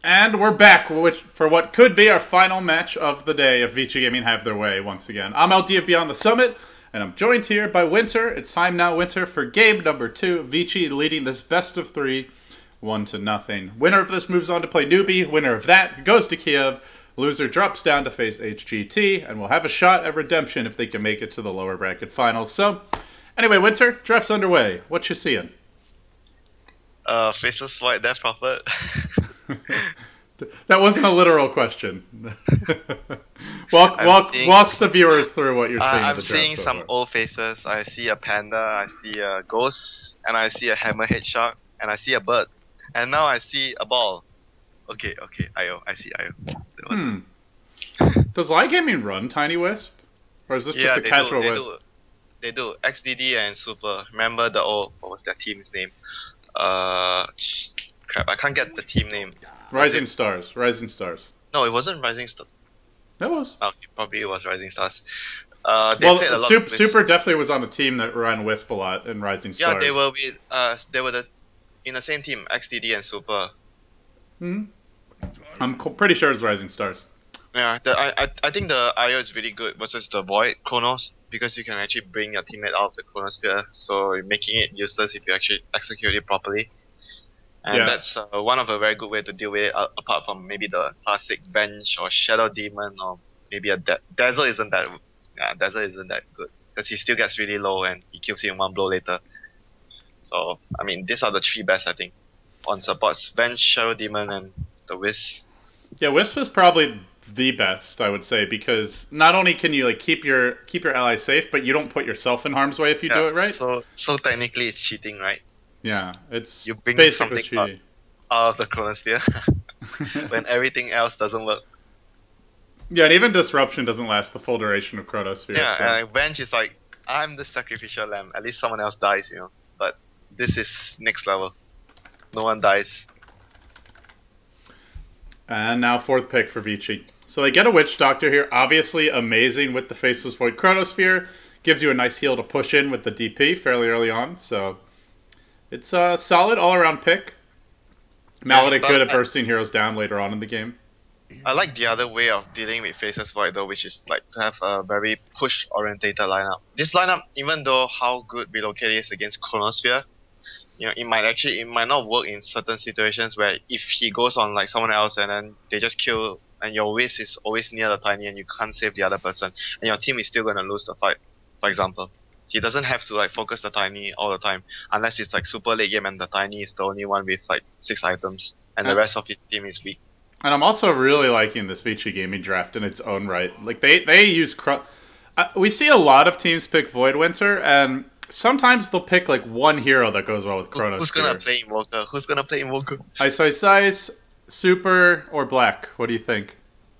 And we're back for what could be our final match of the day if Vici Gaming have their way once again. I'm LD of Beyond the Summit, and I'm joined here by Winter. It's time now, Winter, for game number 2. Vici leading this best of 3, 1-0. Winner of this moves on to play Newbie. Winner of that goes to Kiev. Loser drops down to face HGT, and will have a shot at redemption if they can make it to the lower bracket finals. So, anyway, Winter, draft's underway. What you seeing? Faceless Void Death Prophet. That wasn't a literal question. walk the viewers through what you're seeing. I'm seeing some old faces. I see a panda, I see a ghost, and I see a hammerhead shark, and I see a bird, and now I see a ball. Okay, IO. I see IO. Does Light Gaming run Tiny Wisp, or is this just a casual Wisp? They do. XDD and Super. Remember the old, what was that team's name? Crap, I can't get the team name. Rising Stars. No, it wasn't Rising Stars. It was. Oh, probably it was Rising Stars. Super definitely was on a team that ran Wisp a lot in Rising Stars. Yeah, they were in the same team, XDD and Super. I'm pretty sure it's Rising Stars. Yeah, I think the IO is really good versus the Void Chronos, because you can actually bring your teammate out of the Chronosphere, so you're making it useless if you actually execute it properly. And that's one of a very good way to deal with it, apart from maybe the classic Bench or Shadow Demon, or maybe a Dazzle isn't that good, because he still gets really low and he kills you in one blow later. So, I mean, these are the 3 best, I think, on supports: Bench, Shadow Demon, and the Wisp. Yeah, Wisp is probably the best, I would say, because not only can you keep your allies safe, but you don't put yourself in harm's way if you do it right. So technically it's cheating, right? Yeah, it's you bring basically something cheating out of the Chronosphere when everything else doesn't work. Yeah, and even Disruption doesn't last the full duration of Chronosphere. Yeah, so. and Bench is like, I'm the sacrificial lamb. At least someone else dies, But this is next level. No one dies. And now 4th pick for Vici. So they get a Witch Doctor here. Obviously amazing with the Faceless Void Chronosphere. Gives you a nice heal to push in with the DP fairly early on. So it's a solid all-around pick. Maledict good at bursting heroes down later on in the game. I like the other way of dealing with Faceless Void though, which is to have a very push-orientated lineup. This lineup, even though how good Relocate is against Chronosphere, it might not work in certain situations where if he goes on someone else and then they just kill, and your Wisp is always near the Tiny and you can't save the other person, and your team is still going to lose the fight, for example. He doesn't have to focus the Tiny all the time, unless it's super late game and the Tiny is the only one with 6 items and the rest of his team is weak. And I'm also really liking this Vici Gaming draft in its own right. They use we see a lot of teams pick Void Winter, and sometimes they'll pick one hero that goes well with Chronos. Who's gonna play Invoker? Ice, Super, or Black? What do you think?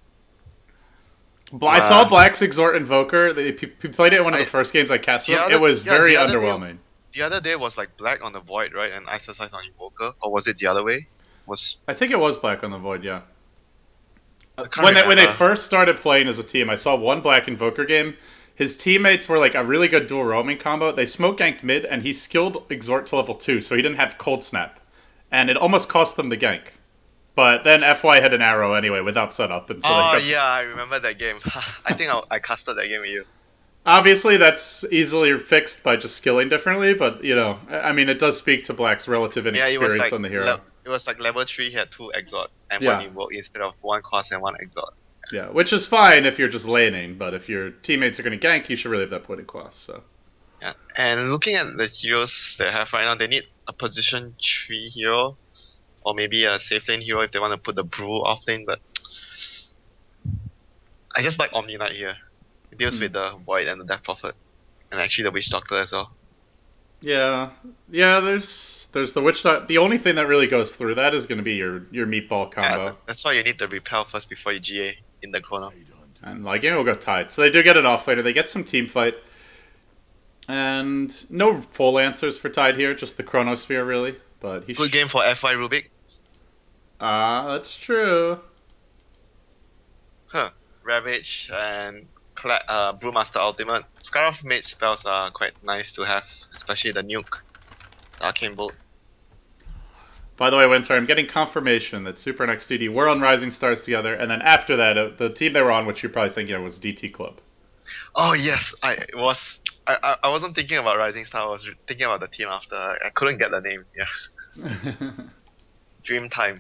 I saw Black's Exhort Invoker. He played it in one of the first games I cast him. It was very underwhelming. The other day was Black on the Void, right? And Ice on Invoker? Or was it the other way? I think it was Black on the Void, yeah. When they first started playing as a team, I saw one Black Invoker game. His teammates were a really good dual roaming combo. They smoke ganked mid, and he skilled Exhort to level 2, so he didn't have Cold Snap. And it almost cost them the gank. But then FY had an arrow anyway, without setup. And so I remember that game. I think I casted that game with you. Obviously, that's easily fixed by just skilling differently, but, I mean, it does speak to Black's relative inexperience on the hero. It was level 3, he had 2 Exhort, and 1 Invoke instead of 1 cost and 1 Exhort. Yeah, which is fine if you're just laning, but if your teammates are going to gank, you should really have that point in cost. So. Yeah, and looking at the heroes they have right now, they need a position 3 hero, or maybe a safe lane hero if they want to put the Brew off lane, but I just like Omni Knight here. It deals with the Void and the Death Prophet, and actually the Witch Doctor as well. Yeah, there's the Witch Doctor. The only thing that really goes through that is going to be your meatball combo. Yeah, that's why you need the Repel first before you GA in the Chrono. And game will go tied. So they do get an off later. They get some team fight. And no full answers for Tide here, just the Chronosphere really. But good game for FY Rubik. That's true. Ravage and Brewmaster Ultimate. Scarf Mage spells are quite nice to have, especially the Nuke, the Arcane Bolt. By the way, Winter, I'm getting confirmation that Super and XTD were on Rising Stars together, and then after that, the team they were on, which you're probably thinking of, was DT Club. Oh yes, I was. I wasn't thinking about Rising Star. I was thinking about the team after. I couldn't get the name. Yeah. Dreamtime.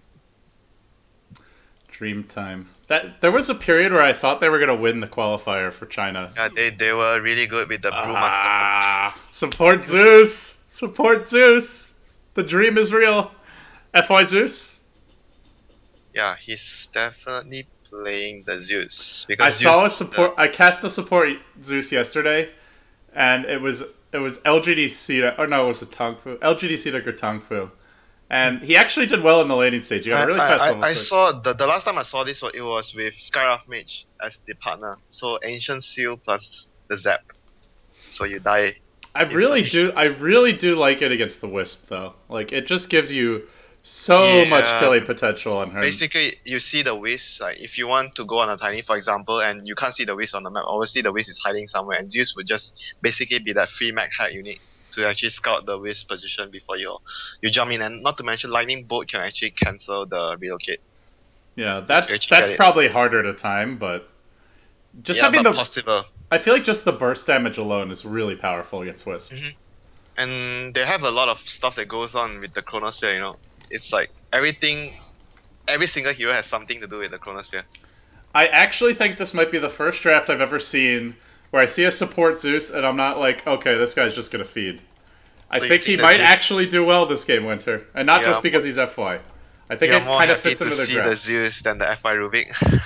Dreamtime. That there was a period where I thought they were gonna win the qualifier for China. Yeah, they were really good with the Brewmaster. Support Zeus! Support Zeus! The dream is real. FY Zeus? Yeah, he's definitely playing the Zeus. I saw a Zeus support. I cast a support Zeus yesterday, and it was LGD Sita. Oh no, it was a Tongfu. LGD Sita or Tongfu. And he actually did well in the laning stage. You got a really fast level I switch. saw the last time I saw this, it was with Skywrath Mage as the partner. So Ancient Seal plus the Zap. So you die. I really do like it against the Wisp though. Like it just gives you so much killing potential on her. Basically, you see the Wisp. Like if you want to go on a tiny, for example, and you can't see the Wisp on the map, obviously the Wisp is hiding somewhere, and Zeus would just basically be that free mag hack you need to actually scout the Wisp position before you jump in. And not to mention, Lightning Bolt can actually cancel the relocate. Yeah, that's probably harder to time, but just having the possible. I feel like just the burst damage alone is really powerful against Wisp. And they have a lot of stuff that goes on with the Chronosphere, you know. It's like every single hero has something to do with the Chronosphere. I actually think this might be the first draft I've ever seen where I see a support Zeus and I'm not like, okay, this guy's just going to feed. So I think he might actually do well this game, Winter. And not just because he's FY. I think it kind of fits into the draft. The Zeus than the FY Rubik.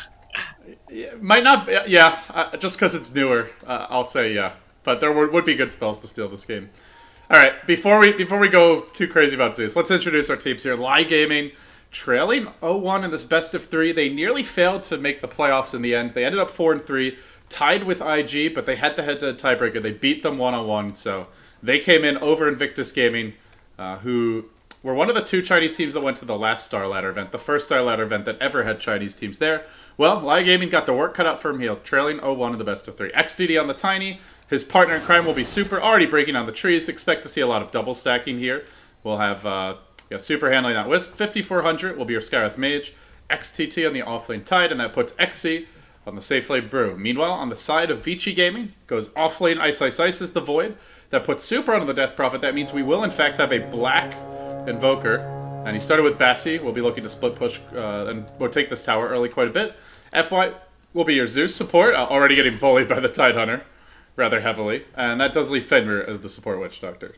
Might not be, just because it's newer, I'll say yeah. But there would be good spells to steal this game. Alright, before we go too crazy about Zeus, let's introduce our teams here. Lie Gaming, trailing 0-1 in this best of 3. They nearly failed to make the playoffs in the end. They ended up 4-3, tied with IG, but they had the head-to-head tiebreaker. They beat them 1-1, so they came in over Invictus Gaming, who were one of the 2 Chinese teams that went to the last Star Ladder event, the first Star Ladder event that ever had Chinese teams there. Well, Lie Gaming got their work cut out for him here, trailing 0-1 in the best of 3. XDD on the Tiny. His partner in crime will be Super, already breaking on the trees. Expect to see a lot of double stacking here. We'll have Super handling that Wisp. 5400 will be your Skywrath Mage. XTT on the offlane Tide, and that puts XC on the safe lane Brew. Meanwhile, on the side of Vici Gaming, goes offlane Ice Ice Ice is the Void. That puts Super onto the Death Prophet. That means we will, in fact, have a black Invoker. And he started with Bassi. We'll be looking to split push, and we'll take this tower early quite a bit. FY will be your Zeus support, already getting bullied by the Tide Hunter rather heavily. And that does leave Fenrir as the support Witch Doctor.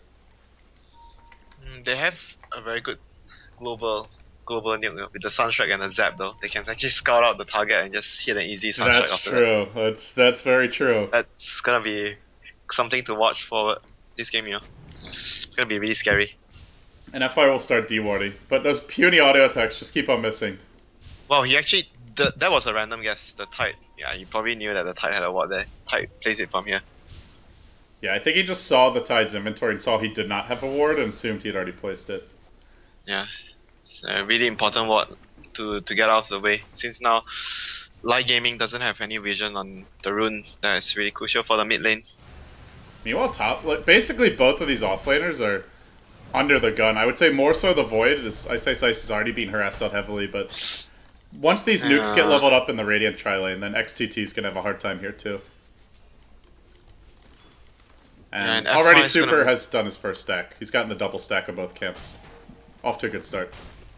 They have a very good global nuke with the Sunstrike and the Zap though. They can actually scout out the target and just hit an easy Sunstrike after that. That's true. That's very true. That's gonna be something to watch for this game, you know. It's gonna be really scary. And FI will start dewarding, but those puny audio attacks just keep on missing. Well, he actually that was a random guess. The Tide, yeah, you probably knew that the Tide had a ward there. Tide plays it from here. Yeah, I think he just saw the Tide's inventory and saw he did not have a ward and assumed he had already placed it. Yeah, it's a really important ward to get out of the way. Since now, Lie Gaming doesn't have any vision on the rune that is really crucial for the mid lane. Meanwhile, basically both of these offlaners are under the gun. I would say more so the Void. Ice Ice Ice is already being harassed out heavily, but once these nukes get leveled up in the Radiant tri-lane, then XTT is going to have a hard time here too. And already Super has done his first stack. He's gotten the double stack of both camps. Off to a good start.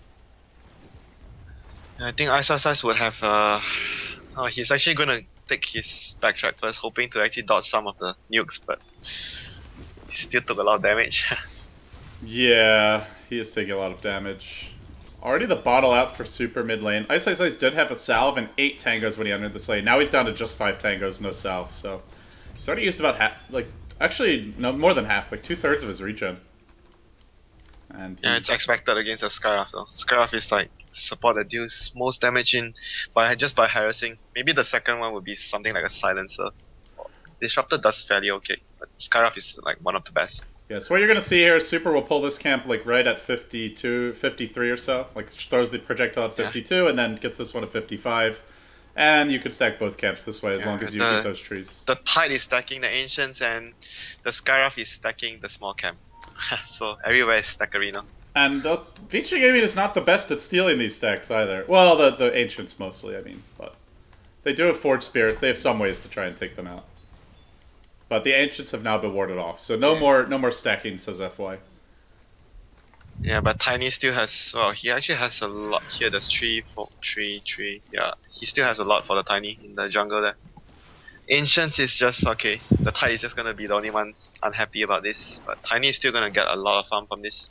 I think Ice Ice Ice would have... oh, he's actually going to take his backtrack first, hoping to actually dodge some of the nukes, but he still took a lot of damage. Yeah, he is taking a lot of damage. Already the bottle out for Super mid lane. Ice Ice Ice did have a salve and 8 tangos when he entered this lane. Now he's down to just 5 tangos, no salve. So he's already used about half, actually, no, more than half, 2/3 of his regen. And yeah, it's expected against a Skywrath though. Skywrath is like support that deals most damage just by harassing. Maybe the second one would be something like a Silencer. Disruptor does fairly okay, but Skywrath is like one of the best. Yeah, so what you're going to see here is Super will pull this camp right at 52, 53 or so. Throws the projectile at 52 and then gets this one at 55. And you could stack both camps this way as long as you get those trees. The Tide is stacking the Ancients and the Skywrath is stacking the small camp. So everywhere is stack arena. And Vici Gaming is not the best at stealing these stacks either. Well, the Ancients mostly, I mean. But they do have Forged Spirits. They have some ways to try and take them out. But the Ancients have now been warded off. So no more stacking, says FY. Yeah, but Tiny still has, well, he actually has a lot here. There's 3, 4, 3, 3. Yeah, he still has a lot for the Tiny in the jungle there. Ancients is just, okay, the Tide is just gonna be the only one unhappy about this. But Tiny is still gonna get a lot of farm from this.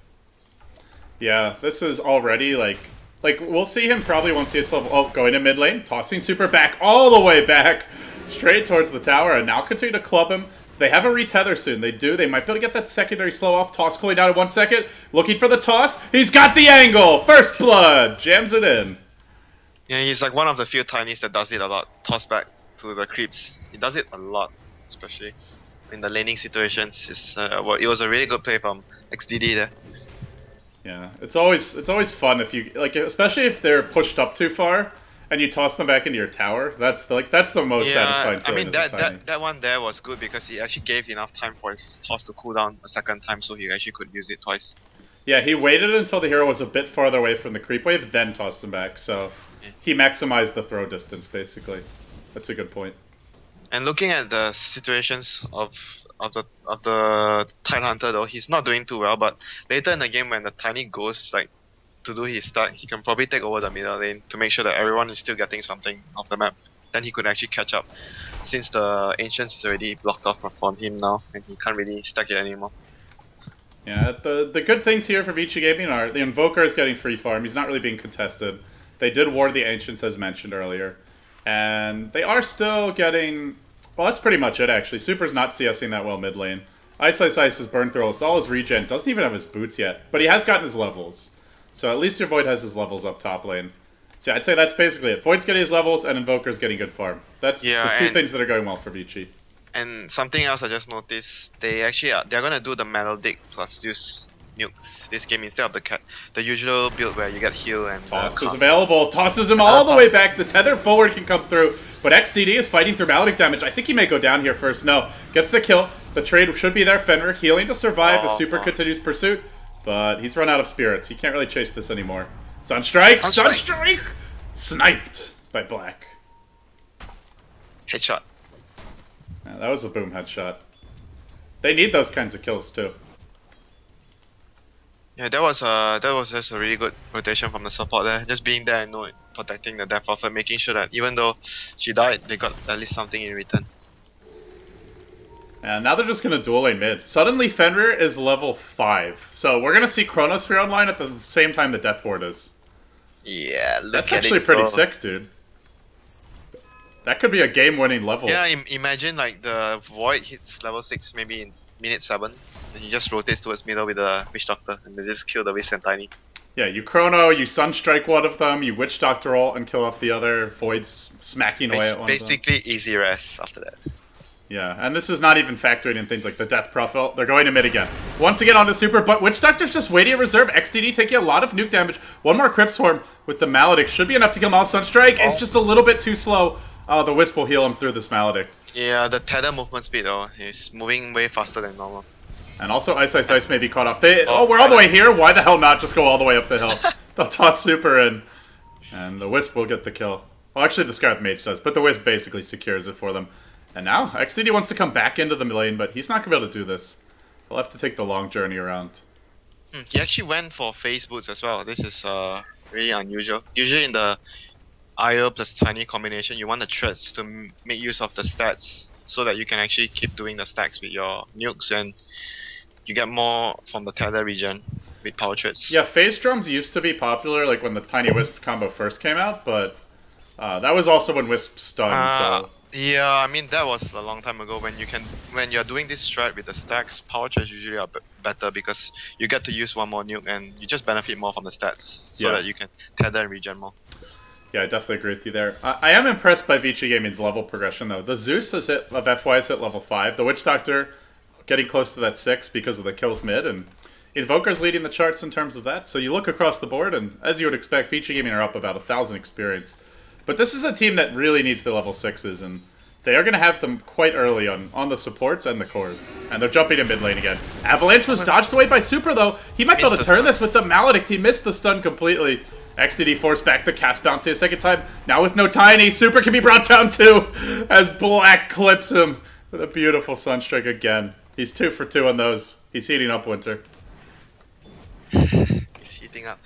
Yeah, this is already, like, we'll see him probably once he hits level... Oh, going to mid lane, tossing super back, all the way back, straight towards the tower, and now continue to club him. They have a retether soon. They do. They might be able to get that secondary slow off. Toss cooling down in 1 second. Looking for the toss. He's got the angle. First blood. Jams it in. Yeah, he's like one of the few Tinies that does it a lot. Toss back to the creeps. He does it a lot, especially in the laning situations. Well, it was a really good play from XDD there. Yeah, it's always fun if you like, especially if they're pushed up too far and you toss them back into your tower. That's the most satisfying feeling. I mean that one there was good because he actually gave enough time for his toss to cool down a second time, so he actually could use it twice. Yeah, he waited until the hero was a bit farther away from the creep wave, then tossed him back. So he maximized the throw distance basically. That's a good point. And looking at the situations of the Tidehunter though, he's not doing too well. But later in the game, when the Tiny goes like to do his stack, he can probably take over the middle lane to make sure that everyone is still getting something off the map. Then he could actually catch up, since the Ancients is already blocked off from him now, and he can't really stack it anymore. Yeah, the good things here for Vici Gaming are the Invoker is getting free farm. He's not really being contested. They did ward the Ancients as mentioned earlier, and they are still getting. Well, that's pretty much it actually. Super's not CSing that well mid lane. Ice has burned through almost all his regen. Doesn't even have his boots yet, but he has gotten his levels. So at least your Void has his levels up top lane. So I'd say that's basically it. Void's getting his levels, and Invoker's getting good farm. That's the two things that are going well for Vici. And something else I just noticed, they're gonna do the Melodic plus use nukes this game instead of the usual build where you get heal and Toss is available. Tosses him all the way back. The tether forward can come through, but XDD is fighting through Melodic damage. I think he may go down here first. No, gets the kill. The trade should be there. Fenrir healing to survive as Super continues pursuit. But he's run out of spirits. He can't really chase this anymore. Sunstrike! Sunstrike! Sniped by Black. Headshot. Yeah, that was a boom headshot. They need those kinds of kills too. Yeah, that was just a really good rotation from the support there. Just being there and protecting the Death Prophet, making sure that even though she died, they got at least something in return. And now they're just going to dual lane mid. Suddenly Fenrir is level 5. So we're going to see Chronosphere online at the same time the Death Ward is. Yeah, that's actually pretty sick, dude. That could be a game-winning level. Yeah, imagine like the Void hits level 6 maybe in minute 7. And he just rotates towards middle with the Witch Doctor and they just kill the Wisp and Tiny. Yeah, you Chrono, you Sunstrike one of them, you Witch Doctor ult and kill off the other. Void's smacking away at one basically of them. Easy rest after that. Yeah, and this is not even factoring in things like the Death Prophet. They're going to mid again. Once again onto Super, but Witch Doctor's just waiting in reserve. XDD taking a lot of nuke damage. One more Crypt Swarm with the Maledict. Should be enough to kill him off. Sunstrike is just a little bit too slow. The Wisp will heal him through this Maledict. Yeah, the tether movement speed though, he's moving way faster than normal. And also Ice may be caught off. We're all the way here? Why the hell not just go all the way up the hill? They'll toss Super in, and the Wisp will get the kill. Well, actually the Scarlet Mage does, but the Wisp basically secures it for them. And now, XDD wants to come back into the lane, but he's not going to be able to do this. He'll have to take the long journey around. He actually went for phase boots as well. This is really unusual. Usually in the IO plus Tiny combination, you want the treads to make use of the stats so that you can actually keep doing the stacks with your nukes and you get more from the tether region with power treads. Yeah, phase drums used to be popular like when the Tiny Wisp combo first came out, but that was also when Wisp stunned, so... Yeah, I mean that was a long time ago. When you're doing this strat with the stacks, power treads usually are better because you get to use one more nuke and you just benefit more from the stats, so that you can tether and regen more. Yeah, I definitely agree with you there. I am impressed by Vici Gaming's level progression though. The Zeus of FY is at level 5. The Witch Doctor getting close to that 6 because of the kills mid, and Invoker's leading the charts in terms of that. So you look across the board, and as you would expect, Vici Gaming are up about 1,000 experience. But this is a team that really needs the level 6s, and They are going to have them quite early on the supports and the cores. And they're jumping in mid lane again. Avalanche was dodged away by Super, though. He might be able to turn this with the Maledict. He missed the stun completely. XDD forced back the cast bounce a second time. Now with no Tiny, Super can be brought down too, as Black clips him with a beautiful Sunstrike again. He's 2 for 2 on those. He's heating up, Winter. He's heating up.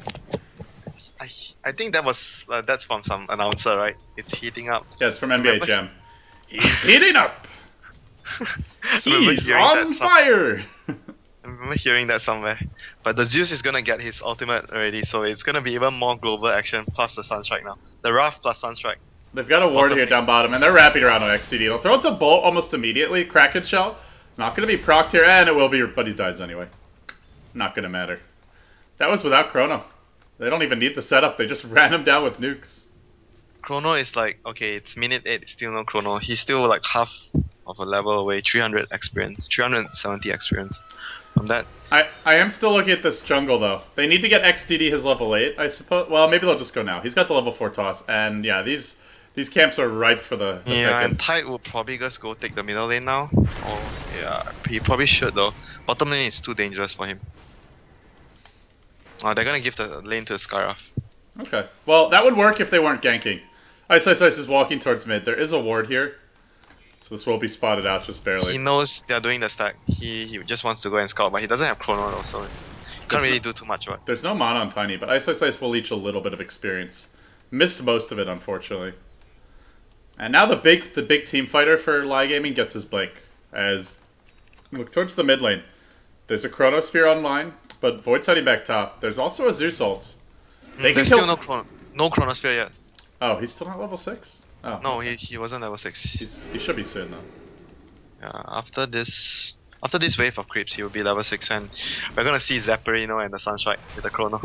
I think that was that's from some announcer, right? It's heating up. Yeah, it's from NBA Jam. He's heating up. He's on fire. I remember hearing that somewhere. But the Zeus is gonna get his ultimate already, so it's gonna be even more global action plus the Sunstrike now. The Wrath plus Sunstrike. They've got a ward here down bottom, and they're wrapping around on XTD. They'll throw out the bolt almost immediately. Kraken Shell. Not gonna be procced here, and it will be, but he dies anyway. Not gonna matter. That was without Chrono. They don't even need the setup, they just ran him down with nukes. Chrono is like, okay, it's minute 8, it's still no Chrono. He's still like half of a level away, 300 experience, 370 experience. From that. I am still looking at this jungle though. They need to get XDD his level 8, I suppose. Well, maybe they'll just go now. He's got the level 4 toss, and yeah, these camps are ripe for the yeah, picking. And Tide will probably just go take the middle lane now. Oh, yeah, he probably should though. Bottom lane is too dangerous for him. They're gonna give the lane to Scaraf. Okay. Well, that would work if they weren't ganking. Ice is walking towards mid. There is a ward here. So this will be spotted out just barely. He knows they're doing the stack. He just wants to go and scout, but he doesn't have Chrono though, so he can't really do too much. Right? There's no mana on Tiny, but Ice will leech a little bit of experience. Missed most of it, unfortunately. And now the big team fighter for Lie Gaming gets his blink. As look towards the mid lane. There's a Chronosphere online. But Void's heading back top. There's also a Zeus ult. There's still no Chronosphere yet. Oh, he's still not level 6? Oh. No, he wasn't level 6. He should be soon though. Yeah, after this wave of creeps, he will be level 6, and we're gonna see Zapperino and the Sunstrike with the Chrono.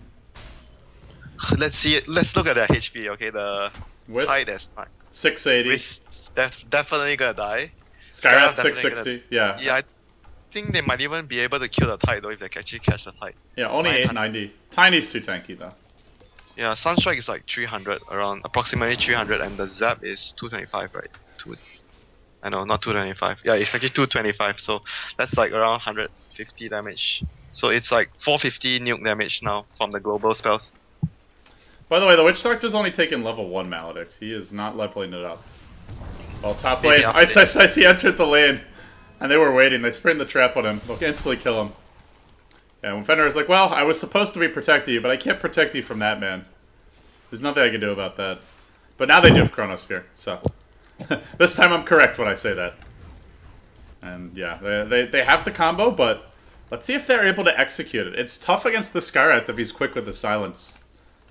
Let's see it. Let's look at their HP. Okay, the Tide is 680. Wisp definitely gonna die. Skywrath 660. Yeah. Yeah. I think they might even be able to kill the Tide though if they actually catch the Tide. Yeah, only 890. Tiny's too tanky though. Yeah, Sunstrike is like 300, around approximately 300, and the Zap is 225, right? I know, not 225. Yeah, it's actually 225, so that's like around 150 damage. So it's like 450 nuke damage now from the global spells. By the way, the Witch Doctor's only taken level 1 Maledict. He is not leveling it up. Well, top lane, Ice he entered the lane. And they were waiting. They sprayed the trap on him. They'll instantly kill him. And when Fenrir was like, well, I was supposed to be protecting you, but I can't protect you from that, man. There's nothing I can do about that. But now they do have Chronosphere, so... this time I'm correct when I say that. And yeah, they have the combo, but let's see if they're able to execute it. It's tough against the Skywrath if he's quick with the silence.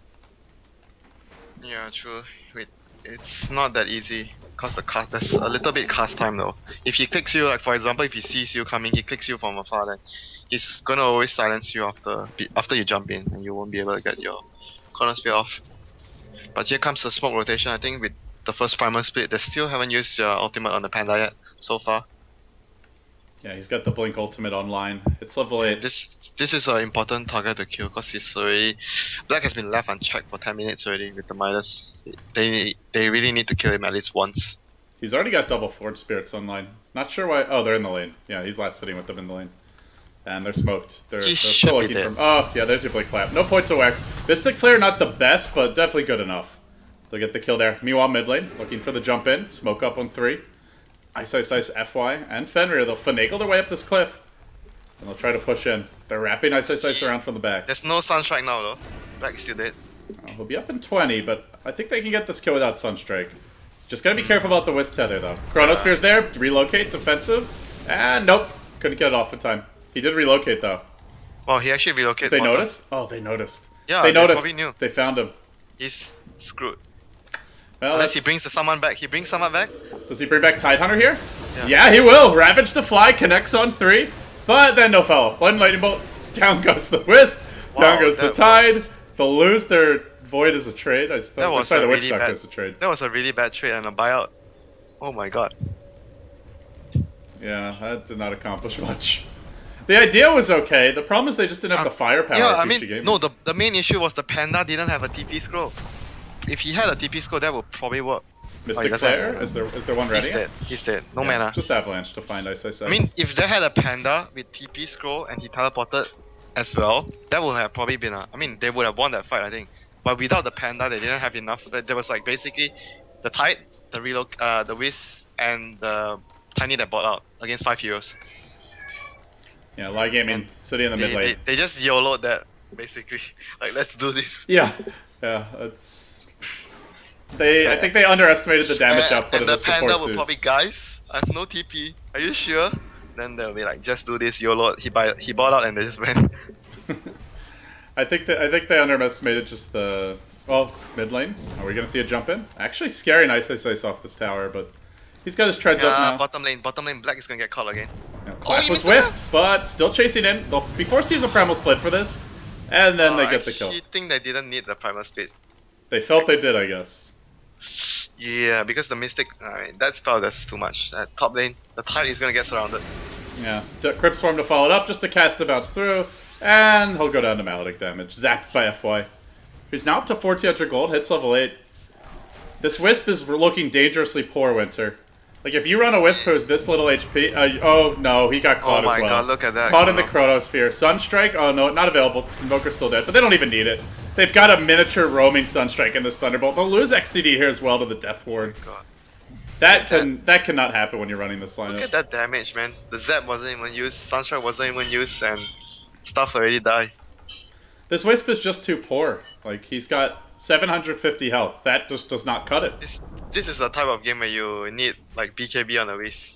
Yeah, true. Wait, it's not that easy. Cause there's a little bit cast time though. If he clicks you, like for example, if he sees you coming, he clicks you from afar, then he's gonna always silence you after you jump in, and you won't be able to get your Chronosphere off. But here comes the smoke rotation. I think with the first primal split, they still haven't used your ultimate on the Panda yet so far. Yeah, he's got the Blink ultimate online. It's level 8. This is an important target to kill because he's already... Black has been left unchecked for 10 minutes already with the Midas. They really need to kill him at least once. He's already got double Forge Spirits online. Not sure why... Oh, they're in the lane. Yeah, he's last sitting with them in the lane. And they're smoked. They're still looking for him. Oh, yeah, there's your Blink Clap. No points of wax. Mystic Flare, not the best, but definitely good enough. They'll get the kill there. Meanwhile, mid lane, looking for the jump in. Smoke up on 3. Ice, FY, and Fenrir. They'll finagle their way up this cliff. And they'll try to push in. They're wrapping Ice around from the back. There's no Sunstrike now though. Black is still dead. He'll be up in 20, but I think they can get this kill without Sunstrike. Just gotta be careful about the Wisp Tether though. Chronosphere's there. Relocate, defensive. And nope. Couldn't get it off in time. He did relocate though. Well, he actually relocated. Did they notice? Oh, they noticed. Yeah, they noticed. Probably knew. They found him. He's screwed. Well, unless he brings someone back. He brings someone back? Does he bring back Tidehunter here? Yeah, he will. Ravage to fly, connects on 3. But then no follow. Blend Lightning Bolt. Down goes the Wisp. Down goes the Tide. They'll lose their Void as a trade, I suppose. That was the Witch Doctor as a trade. That was a really bad trade and a buyout. Oh my god. Yeah, that did not accomplish much. The idea was okay. The problem is they just didn't have the firepower. Yeah, I mean, no, the main issue was the Panda didn't have a TP scroll. If he had a TP scroll, that would probably work. Mystic doesn't have Flare? mana. Is there one ready? He's dead. No Yeah, mana. Just Avalanche to find Ice Ice Ice. I mean, if they had a panda with TP scroll and he teleported as well, that would have probably been a. I mean, they would have won that fight, I think. But without the panda, they didn't have enough. There was like basically the Tide, the Whis, and the Tiny that bought out against 5 heroes. Yeah, Live Gaming City in the mid lane. They just YOLO'd that basically. Like, let's do this. Yeah, it's. I think they underestimated the damage output of the support And the panda Zeus. will probably, guys, I have no TP. Are you sure? Then they'll be like, just do this, YOLO. He bought out and they just went. I think they underestimated just the mid lane. Are we gonna see a jump in? Actually, scary Ice Ice Ice off this tower, but he's got his treads up now. Bottom lane, Black is gonna get caught again. Yeah, Clap was whiffed, but still chasing in. They'll be forced to use a Primal Split for this, and then they get the kill. I think they didn't need the Primal Split. They felt they did, I guess. Yeah, because the Mystic, that spell, that's too much. Top lane, the Tide is gonna get surrounded. Yeah, Crypt Swarm to follow it up, just to cast a bounce through, and he'll go down to Maledict damage. Zapped by FY. He's now up to 1400 gold, hits level 8. This Wisp is looking dangerously poor, Winter. Like, if you run a Wisp who's this little HP... oh, no, he got caught as well. Oh my god, look at that. Caught in the Chronosphere. Sunstrike? Oh, no, not available. Invoker's still dead, but they don't even need it. They've got a miniature roaming Sunstrike in this Thunderbolt. They'll lose XTD here as well to the Death Ward. God. That cannot happen when you're running this lineup. Look at that damage, man. The Zap wasn't even used, Sunstrike wasn't even used, and stuff already died. This Wisp is just too poor. Like, he's got 750 health. That just does not cut it. This is the type of game where you need, like, BKB on the Wisp.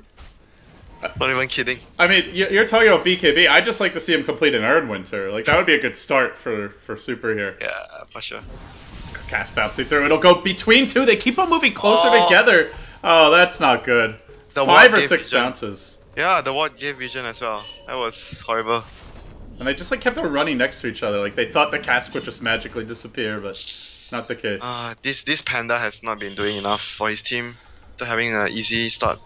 Not even kidding. I mean, you're talking about BKB. I just like to see him complete an Urn Winter. Like, that would be a good start for Super here. Yeah, for sure. Cast bouncing through. It'll go between two. They keep on moving closer together. Oh, that's not good. The 5 or ward 6 gave bounces. Yeah, the ward gave vision as well. That was horrible. And they just like kept on running next to each other. Like, they thought the cast would just magically disappear, but not the case. This panda has not been doing enough for his team to having an easy start.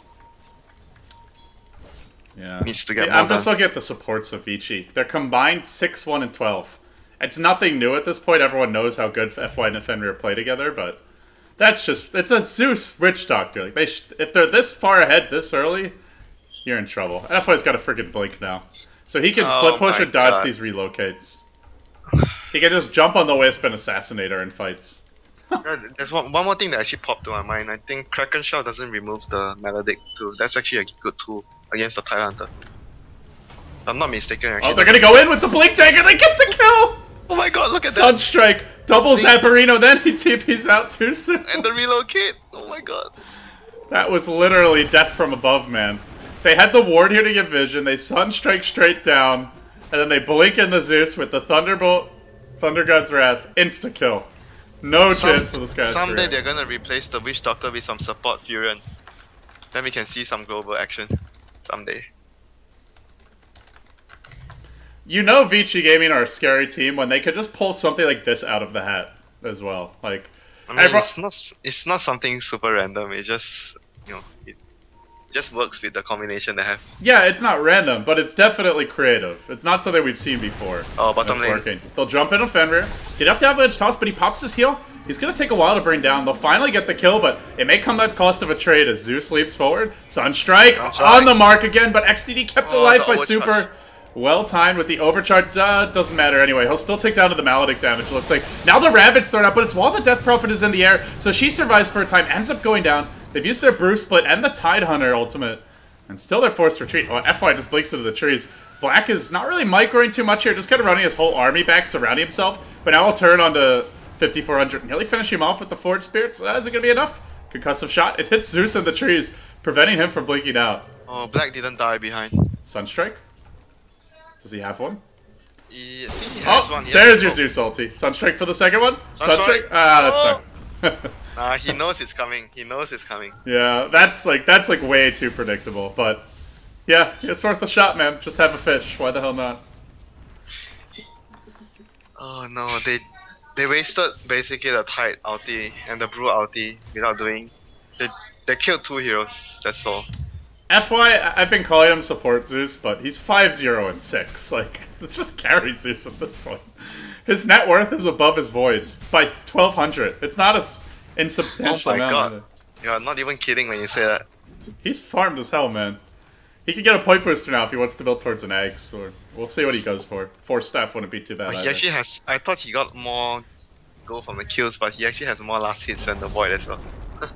Yeah. Needs to get more I'm just done. looking at the supports of Vici. They're combined 6, 1, and 12. It's nothing new at this point. Everyone knows how good FY and Fenrir play together, but that's just... It's a Zeus Witch Doctor. Like, if they're this far ahead this early, you're in trouble. FY's got a freaking blink now. So he can split push and dodge these relocates. He can just jump on the Wisp and assassinate her in fights. There's one more thing that actually popped to my mind. I think Kraken Shell doesn't remove the Maledict too. That's actually a good tool against the Tidehunter. If I'm not mistaken. Actually, Oh, they're gonna go in with the Blink Dagger. They get the kill! Oh my god, look at that! Sunstrike! Double Zapparino, then he TP's out too soon. And the relocate! Oh my god. That was literally death from above, man. They had the ward here to give vision, they Sunstrike straight down, and then they blink in the Zeus with the Thunderbolt, Thunder God's Wrath, insta-kill. No chance for this guy. Someday they're gonna replace the Witch Doctor with some support Furion. Then we can see some global action. Someday. You know Vici Gaming are a scary team when they could just pull something like this out of the hat as well. Like, I mean, it's not something super random. It just, you know, it just works with the combination they have. yeah, it's not random, but it's definitely creative. It's not something we've seen before. Oh, bottom That's lane. working. They'll jump in on Fenrir, get off the avalanche toss, but he pops his heal. He's gonna take a while to bring down. They'll finally get the kill, but it may come at the cost of a trade as Zeus leaps forward. Sunstrike on the mark again, but XTD kept alive by Super. Well timed with the overcharge. Doesn't matter anyway. He'll still take down to the Maledict damage, it looks like. Now the Ravage thrown out, but it's while the Death Prophet is in the air, so she survives for a time, ends up going down. They've used their Brew Split and the Tidehunter ultimate, and still they're forced to retreat. Oh, FY just blinks into the trees. Black is not really microing too much here, just kind of running his whole army back, surrounding himself, but now he'll turn onto 5400, nearly finish him off with the Forge Spirits. Is it going to be enough? Concussive shot. It hits Zeus in the trees, preventing him from blinking out. Oh, Black didn't die behind. Sunstrike? Does he have one? I think he has one. There's your Zeus ulti. Sunstrike for the second one? Sunstrike? Ah, that's not... He knows it's coming. He knows it's coming. Yeah, that's like way too predictable, but... Yeah, it's worth a shot, man. Just have a fish. Why the hell not? Oh no, they wasted basically the Tide ulti and the Brew ulti without doing... They killed 2 heroes, that's all. FY, I've been calling him support Zeus, but he's 5-0 and 6. Like, let's just carry Zeus at this point. His net worth is above his voids by 1,200. It's not an insubstantial amount. Oh my god. You're not even kidding when you say that. He's farmed as hell, man. He could get a point booster now if he wants to build towards an eggs, or we'll see what he goes for. 4 staff wouldn't be too bad. But he either. actually has. I thought he got more go from the kills, but he actually has more last hits than the Void as well.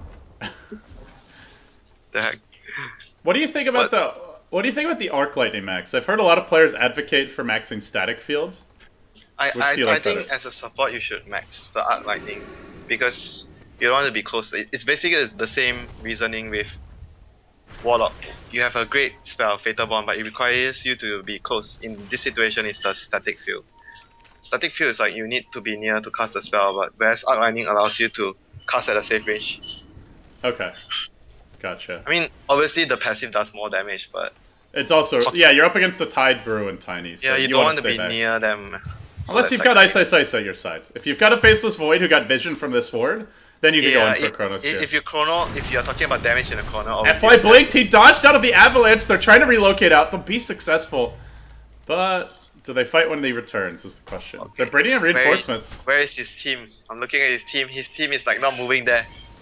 The heck? What do you think about What do you think about the Arc Lightning max? I've heard a lot of players advocate for maxing static field. I like think better? as a support you should max the Arc Lightning because you don't want to be close. It's basically the same reasoning with Warlock. You have a great spell, Fatal Bond, but it requires you to be close. In this situation, it's the static field. Static field is like you need to be near to cast the spell, but whereas Arc Lightning allows you to cast at a safe range. Okay, gotcha. I mean, obviously the passive does more damage, but It's also you're up against the Tide Brew and Tiny. So yeah, you don't want to be near them. So unless you've like got Ice at your side. If you've got a Faceless Void who got vision from this ward, then you can go in for Chronosphere. If you're talking about damage in the corner, FY blinked, he dodged out of the avalanche. They're trying to relocate out. They'll be successful. But do they fight when he returns is the question. Okay. They're bringing in reinforcements. Where is his team? I'm looking at his team. His team is like not moving there.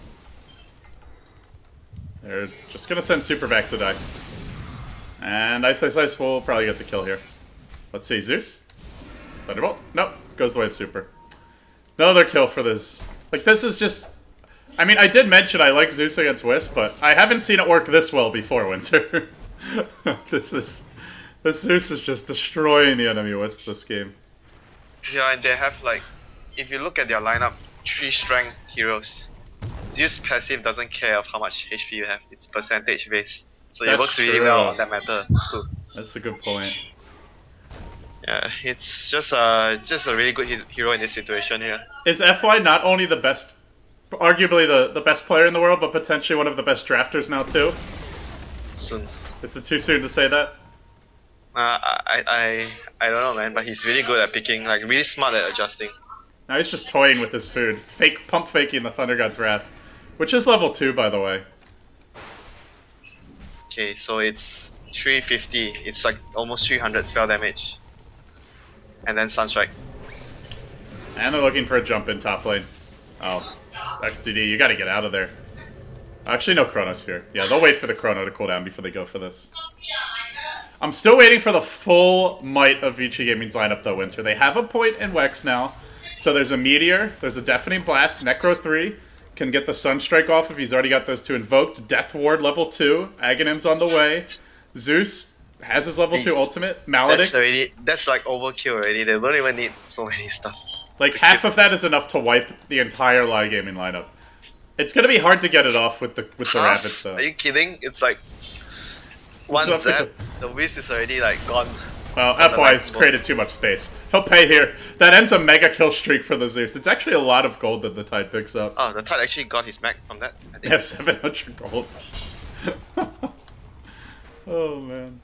They're just gonna send Super back to die. And Ice will probably get the kill here. Let's see, Zeus? Thunderbolt? Nope. Goes the way of Super. Another kill for this. Like, this is just... I mean, I did mention I like Zeus against Wisp, but I haven't seen it work this well before, Winter. This Zeus is just destroying the enemy Wisp this game. Yeah, and they have like... If you look at their lineup, 3 strength heroes. Zeus passive doesn't care of how much HP you have. It's percentage based. So it That's works really true. well on that matter too. That's a good point. Yeah, it's just a really good hero in this situation here. Is FY not only the best, arguably the best player in the world, but potentially one of the best drafters now too? Soon. Is it too soon to say that? I don't know, man, but he's really good at picking, like really smart at adjusting. Now he's just toying with his food. Pump faking the Thunder God's Wrath. Which is level 2, by the way. Okay, so it's 350. It's like almost 300 spell damage. And then Sunstrike. And they're looking for a jump in top lane. Oh, XDD, you gotta get out of there. Actually, no Chronosphere. Yeah, they'll wait for the Chrono to cool down before they go for this. I'm still waiting for the full might of Vici Gaming's lineup, though, Winter. They have a point in Wex now. So there's a Meteor, there's a Deafening Blast, Necro 3, can get the Sunstrike off if he's already got those 2 invoked. Death Ward level 2, Aghanim's on the way. Zeus has his level 2 ultimate. Maledict. That's like overkill already. They don't even need so many stuff. Like, half of that is enough to wipe the entire Live Gaming lineup. It's gonna be hard to get it off with the Ravage, though. Are you kidding? It's like one zap, the Whis is already like gone. Well, FY's created too much space. He'll pay here. That ends a mega kill streak for the Zeus. It's actually a lot of gold that the Tide picks up. Oh, the Tide actually got his mag from that, I think. Yeah, 700 gold. Oh, man.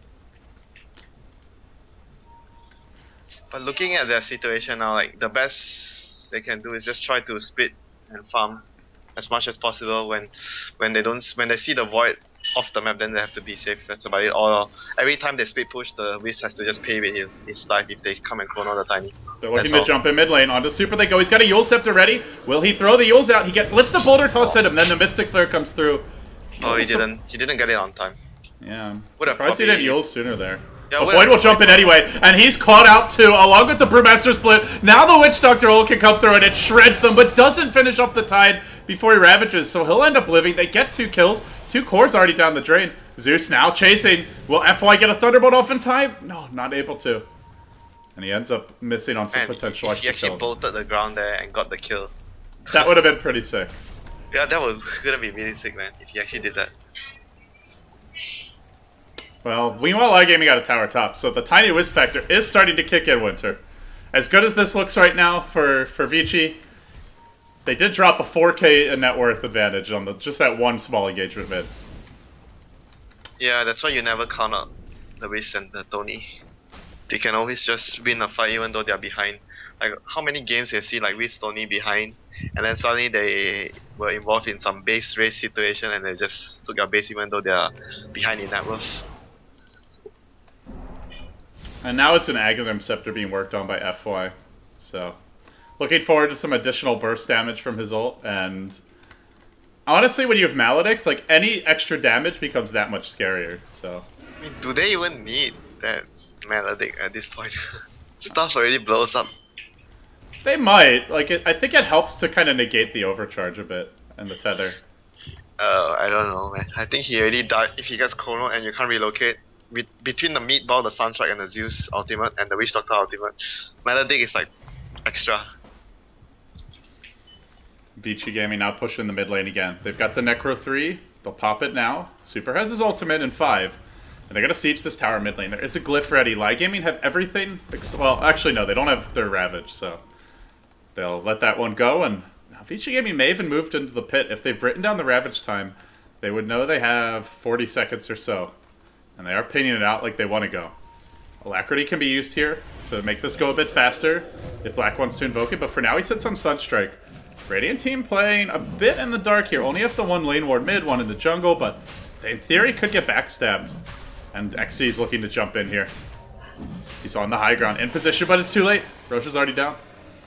But looking at their situation now, like the best they can do is just try to split and farm as much as possible. When they see the void off the map, then they have to be safe. That's about it. Or every time they split push, the Whis has to just pay with his life if they come and chrono the Tiny. They're looking to jump in mid lane. Onto Super they go. He's got a Yule Scepter ready. Will he throw the Yules out? He lets the Boulder Toss hit him. Then the Mystic Flare comes through. Oh, he didn't. He didn't get it on time. Yeah. I'm Would have surprised he didn't Yule sooner there. Yeah, the Void will jump in anyway, and he's caught out too, along with the Brewmaster Split. Now the Witch Doctor Ult can come through and it shreds them, but doesn't finish off the Tide before he ravages, so he'll end up living. They get 2 kills. 2 cores already down the drain. Zeus now chasing. Will FY get a Thunderbolt off in time? No, not able to. And he ends up missing on some potential extra kills. He actually kills. bolted the ground there and got the kill. That would have been pretty sick. Yeah, that was gonna be really sick, man, if he actually did that. Well, meanwhile, iGaming got a tower top, so the Tiny Wisp factor is starting to kick in, Winter. As good as this looks right now for Vici, they did drop a 4K net worth advantage on just that one small engagement mid. Yeah, that's why you never count out the Whis and the Tony. They can always just win a fight even though they're behind. Like, how many games you've seen like Whis, Tony behind, and then suddenly they were involved in some base race situation and they just took their base even though they're behind in net worth. And now it's an Aghanim Scepter being worked on by FY. So, looking forward to some additional burst damage from his ult, and Honestly, when you have Maledict, like, any extra damage becomes that much scarier, so... I mean, do they even need that Maledict at this point? Stuff already blows up. They might. Like, I think it helps to kind of negate the overcharge a bit, and the tether. I don't know, man. I think he already died. If he gets Chrono and you can't relocate, between the Meatball, the Soundtrack, and the Zeus ultimate, and the Witch Doctor ultimate, Maledict is like extra. Vici Gaming now pushing the mid lane again. They've got the Necro 3. They'll pop it now. Super has his ultimate in 5. And they're going to siege this tower mid lane. There is a glyph ready. Lie Gaming have everything. Well, actually, no. They don't have their Ravage, so they'll let that one go. And now Vici Gaming may even moved into the pit. If they've written down the Ravage time, they would know they have 40 seconds or so. And they are painting it out like they want to go. Alacrity can be used here to make this go a bit faster if Black wants to invoke it. But for now, he sits on Sunstrike. Radiant team playing a bit in the dark here. Only have the one lane ward mid, one in the jungle, but they, in theory, could get backstabbed. And XC is looking to jump in here. He's on the high ground, in position, but it's too late. Roche is already down.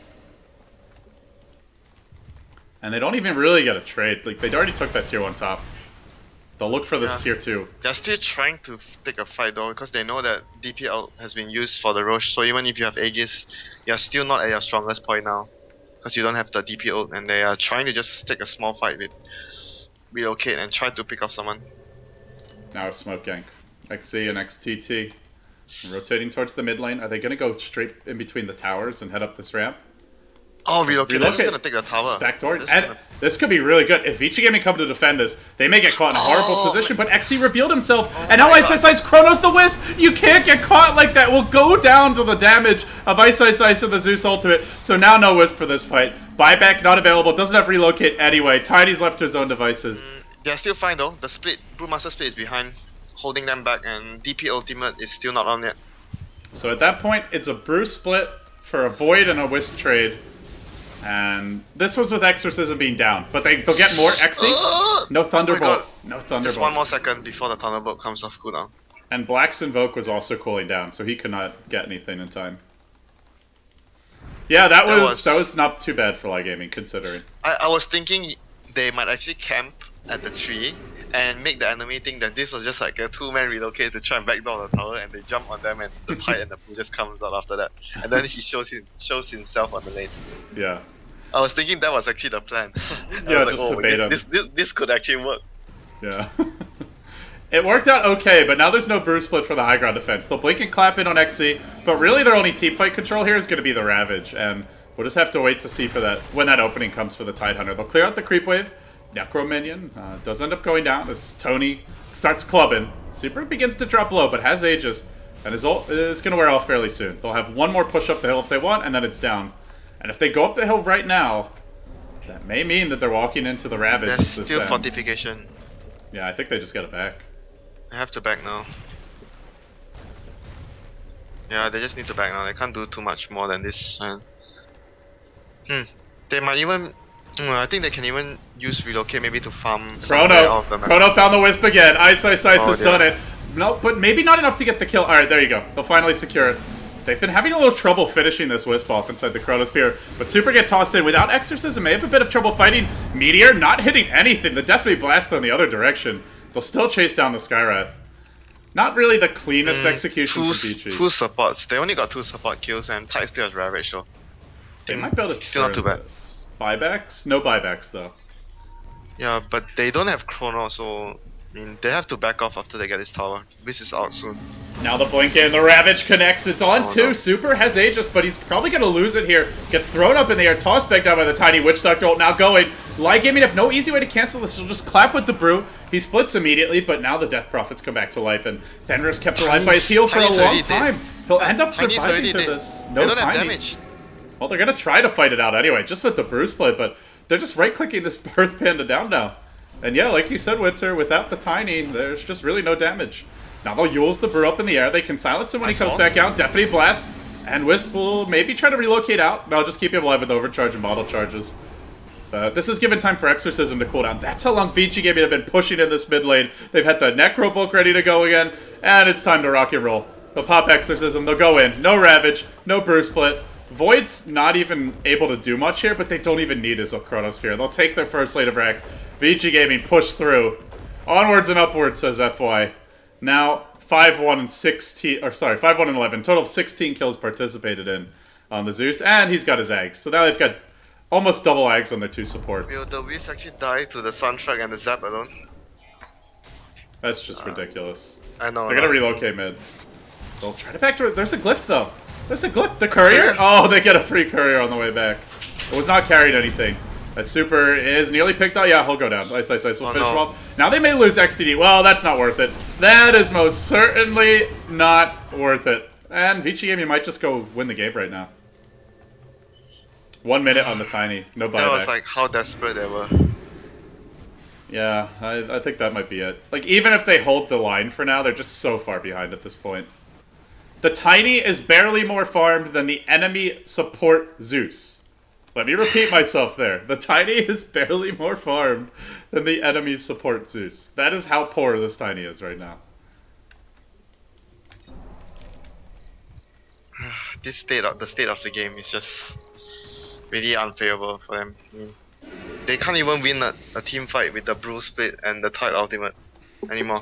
And they don't even really get a trade. Like, they already took that tier 1 top. They'll look for this tier 2. They're still trying to take a fight though, because they know that DPL has been used for the Roche. So even if you have Aegis, you're still not at your strongest point now. Because you don't have the DP ult, and they are trying to just take a small fight with relocate and try to pick up someone. Now a smoke gank. XC and XTT. Rotating towards the mid lane. Are they going to go straight in between the towers and head up this ramp? Oh, relocate. They're just going to take the tower. Backdoor. And this could be really good. If Vici Gaming come to defend this, they may get caught in a horrible position, but XC revealed himself. And now Ice Ice Ice Chronos the Wisp. You can't get caught like that. We'll go down to the damage of Ice Ice Ice and the Zeus ultimate. So now no Wisp for this fight. Buyback not available. Doesn't have relocate anyway. Tiny's left to his own devices. They're still fine though. The split, Brewmaster split is behind, holding them back, and DP ultimate is still not on yet. So at that point, it's a Brew split for a Void and a Wisp trade. And this was with Exorcism being down, but they'll get more. XC? No Thunderbolt. No Thunderbolt. Just one more second before the Thunderbolt comes off cooldown. And Black's Invoke was also cooling down, so he could not get anything in time. Yeah, that was not too bad for Light Gaming, considering. I was thinking they might actually camp at the tree and make the enemy think that this was just like a 2-man relocate to try and backdoor the tower, and they jump on them and the Tide and the Pooh just comes out after that. And then he shows himself on the lane. Yeah. I was thinking that was actually the plan. Yeah, just to bait him. This could actually work. Yeah. It worked out okay, but now there's no Brew split for the high ground defense. They'll blink and clap in on XC, but really their only teamfight control here is going to be the Ravage, and we'll just have to wait to see for that when that opening comes for the Tidehunter. They'll clear out the creep wave. Necro minion does end up going down as Tony starts clubbing. Super begins to drop low, but has Aegis, and his ult is going to wear off fairly soon. They'll have one more push up the hill if they want, and then it's down. And if they go up the hill right now, that may mean that they're walking into the Ravage. There's still fortification. Yeah, I think they just got it back. They have to back now. Yeah, they just need to back now. They can't do too much more than this. They might even... I think they can even use relocate maybe to farm Chrono found the Wisp again. Ice has done it. No, but maybe not enough to get the kill. Alright, there you go. They'll finally secure it. They've been having a little trouble finishing this Wisp off inside the Chronosphere, but Super get tossed in. Without Exorcism, may have a bit of trouble fighting. Meteor not hitting anything. The definitely blast on the other direction. They'll still chase down the Skywrath. Not really the cleanest execution for Vici. 2 supports. They only got 2 support kills, and Tide still has Ravage, so... They might be able to still not too bad. This. Buybacks? No buybacks, though. Yeah, but they don't have Chrono, so... I mean, they have to back off after they get this tower. This is out soon. Now the blink in, the Ravage connects. It's on too. No. Super has Aegis, but he's probably going to lose it here. Gets thrown up in the air, tossed back down by the tiny Witch Doctor ult. Now going. Light Gaming have no easy way to cancel this. He'll just clap with the Brew. He splits immediately, but now the Death Prophets come back to life, and Fenrir's kept alive by his heal for a long time. He'll end up surviving through this. No don't have damage. Well, they're going to try to fight it out anyway, just with the Brew split, but they're just right-clicking this Earth Panda down now. And yeah, like you said, Winter, without the Tiny, there's just really no damage. Now they'll Yule's the Brew up in the air. They can silence him when he comes back out. Deafening Blast. And Wisp will maybe try to relocate out. No, just keep him alive with overcharge and bottle charges. This is given time for Exorcism to cool down. That's how long Vici Gaming have been pushing in this mid lane. They've had the Necro Book ready to go again. And it's time to rock and roll. They'll pop Exorcism. They'll go in. No Ravage. No Brew Split. Void's not even able to do much here, but they don't even need his Chronosphere. They'll take their first Late of Rax. VG Gaming push through. Onwards and upwards, says FY. Now 5-1 and 16, or sorry, 5-1 and 11. Total of 16 kills participated in on the Zeus, and he's got his Ags. So now they've got almost double Ags on their two supports. Will the Whis actually die to the Suntrack and the Zap alone? That's just ridiculous. I know. They're gonna relocate mid. They'll try to back to it. There's a glyph though. There's a glyph. The courier? Oh, they get a free courier on the way back. It was not carried anything. That super is nearly picked up. Yeah, he'll go down. Ice. We'll finish him off. Now they may lose XTD. Well, that's not worth it. That is most certainly not worth it. And Vici Gaming might just go win the game right now. 1 minute on the Tiny. No buyback. That was like how desperate they were. Yeah, I think that might be it. Like, even if they hold the line for now, they're just so far behind at this point. The Tiny is barely more farmed than the enemy support Zeus. Let me repeat myself there. The Tiny is barely more farmed than the enemy support Zeus. That is how poor this Tiny is right now. The state of the game is just really unfavorable for them. They can't even win a team fight with the Brew Split and the Tide Ultimate anymore.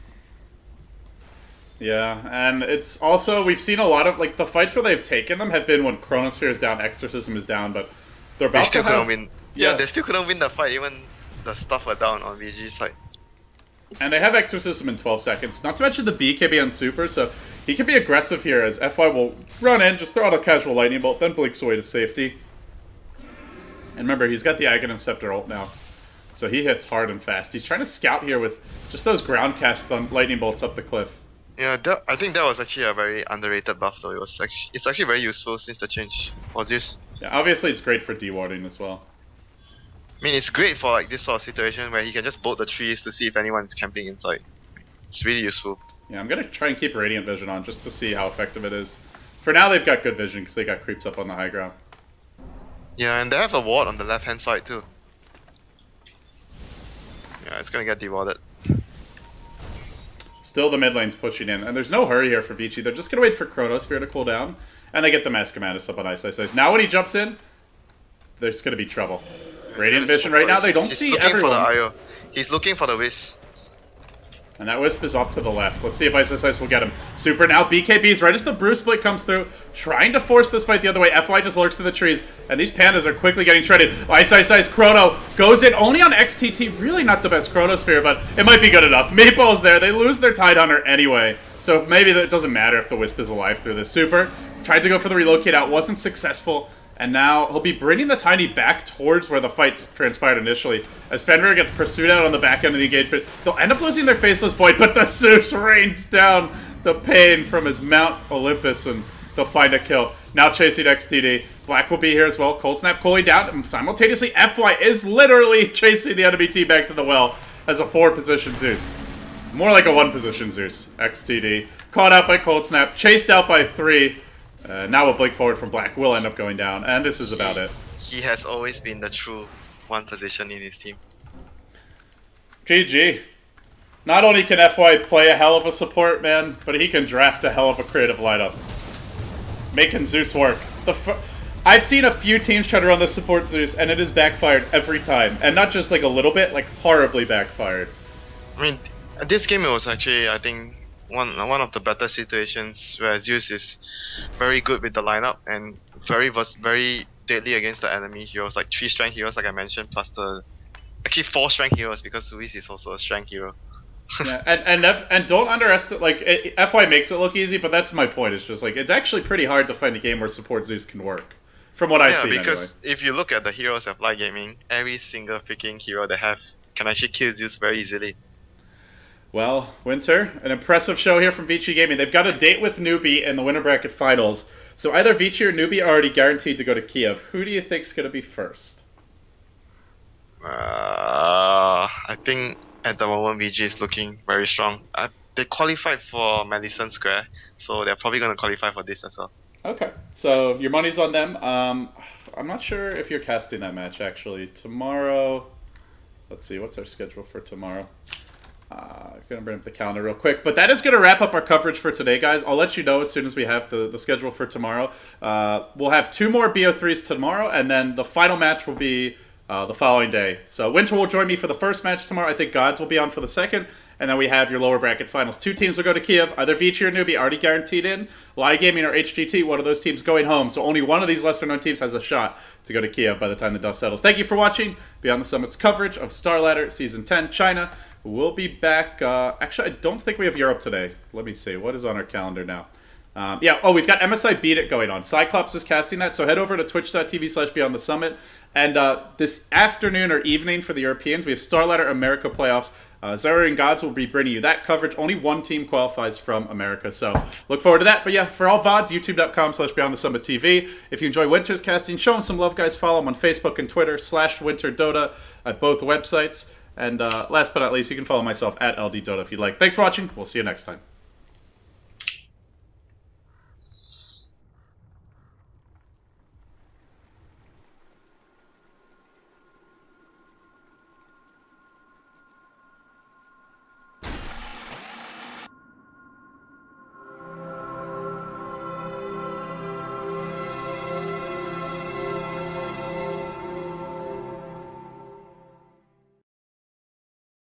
Yeah, and it's also, we've seen a lot of, like, the fights where they've taken them have been when Chronosphere is down, Exorcism is down, but they're about still to have... couldn't win. Yeah, they still couldn't win the fight, even the stuff were down on VG's side. And they have Exorcism in 12 seconds, not to mention the BKB on Super, so he can be aggressive here as FY will run in, just throw out a casual Lightning Bolt, then blinks away to safety. And remember, he's got the Aghanim Scepter ult now, so he hits hard and fast. He's trying to scout here with just those ground cast Lightning Bolts up the cliff. Yeah, I think that was actually a very underrated buff though. It's actually very useful since the change for Zeus. Yeah, obviously it's great for dewarding as well. I mean, it's great for like this sort of situation where he can just bolt the trees to see if anyone is camping inside. It's really useful. Yeah, I'm gonna try and keep Radiant Vision on just to see how effective it is. For now, they've got good vision because they got creeps up on the high ground. Yeah, and they have a ward on the left hand side too. Yeah, it's gonna get dewarded. Still the mid lane's pushing in, and there's no hurry here for Vici. They're just gonna wait for Chronosphere to cool down, and they get the Masquerade up on Ice. Now when he jumps in, there's gonna be trouble. Radiant Vision right now, they don't see everyone. For the IO. He's looking for the Wisp. And that Wisp is off to the left. Let's see if Ice will get him. Super now, BKBs right as the Brew Split comes through, trying to force this fight the other way. FY just lurks to the trees, and these pandas are quickly getting shredded. Ice, Chrono goes in only on XTT. Really not the best Chronosphere, but it might be good enough. Meeple's there. They lose their Tide Hunter anyway, so maybe it doesn't matter if the Wisp is alive through this. Super tried to go for the relocate out, wasn't successful. And now he'll be bringing the Tiny back towards where the fights transpired initially. As Fenrir gets pursued out on the back end of the engagement, they'll end up losing their Faceless Void, but the Zeus rains down the pain from his Mount Olympus, and they'll find a kill. Now chasing XTD. Black will be here as well. Cold Snap cooling down, and simultaneously FY is literally chasing the enemy team back to the well as a 4-position Zeus. More like a 1-position Zeus. XTD. Caught out by Cold Snap, chased out by 3. Now a blink forward from Black will end up going down, and this is about it. He has always been the true 1 position in his team. GG. Not only can FY play a hell of a support, man, but he can draft a hell of a creative lineup. Making Zeus work. I've seen a few teams try to run the support Zeus, and it has backfired every time. And not just like a little bit, like horribly backfired. I mean, this game it was actually, I think, one of the better situations where Zeus is very good with the lineup and very deadly against the enemy heroes, like 3 strength heroes like I mentioned, plus the actually 4 strength heroes because Luis is also a strength hero. Yeah, and don't underestimate, like, FY makes it look easy, but that's my point. It's just like, it's actually pretty hard to find a game where support Zeus can work. From what I've seen, because anyway. If you look at the heroes of Light Gaming, every single freaking hero they have can actually kill Zeus very easily. Well, Winter, an impressive show here from Vici Gaming. They've got a date with Newbie in the winter bracket finals. So either Vici or Newbie are already guaranteed to go to Kiev. Who do you think's going to be first? I think at the moment VG is looking very strong. They qualified for Madison Square, so they're probably going to qualify for this as well. Okay, so your money's on them. I'm not sure if you're casting that match, actually. Tomorrow, let's see, what's our schedule for tomorrow? Gonna bring up the calendar real quick, but that is gonna wrap up our coverage for today, guys. I'll let you know as soon as we have the schedule for tomorrow. We'll have 2 more BO3s tomorrow, and then the final match will be the following day. So Winter will join me for the first match tomorrow. I think Gods will be on for the second. And then we have your lower bracket finals. 2 teams will go to Kiev. Either Vici or Newbie already guaranteed in. Live Gaming or HGT, one of those teams going home. So only one of these lesser-known teams has a shot to go to Kiev by the time the dust settles. Thank you for watching Beyond the Summit's coverage of Starladder Season 10 China. We'll be back. Actually, I don't think we have Europe today. Let me see. What is on our calendar now? We've got MSI Beat It going on. Cyclops is casting that, so head over to twitch.tv/Beyond the Summit. And this afternoon or evening for the Europeans, we have Starladder America Playoffs. Zara and Gods will be bringing you that coverage. Only one team qualifies from America, so look forward to that. But yeah, for all VODs, youtube.com/Beyond the Summit TV. If you enjoy Winter's casting, show him some love, guys. Follow him on Facebook and Twitter, /WinterDota at both websites. And last but not least, you can follow myself at LDDota if you'd like. Thanks for watching. We'll see you next time.